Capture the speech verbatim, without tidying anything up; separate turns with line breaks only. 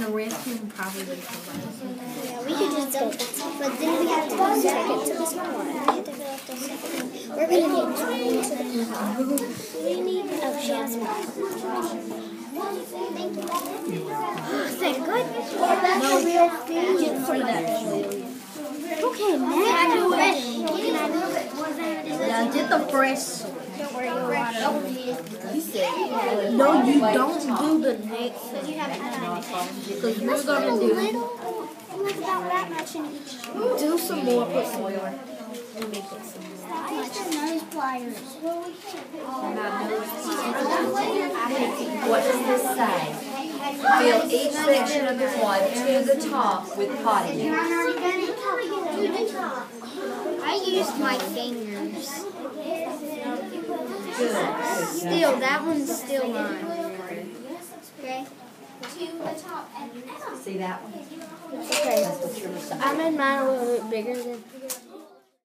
the rest can probably be combined.
Yeah, we could just go, but then we have to go second to this part. We have to go up the second one. We're going to need two to the top. We need, oh, she has one. Thank goodness.
No, get three that.
Okay, now I do it.
Yeah, get the fresh.
Don't worry, you'll water.
You said, no, you don't do the next one.
You haven't done anything.
Because you're going to do,
Like about that much in each.
do some more, put some more. Let me put some more.
I used to nose pliers.
What does this say? Fill each section of the wand to the top with potting mix.
I used my fingers.
Good.
Still, that one's still mine. Okay?
See that one?
Okay.
That's what you're
I made mine a little bit bigger than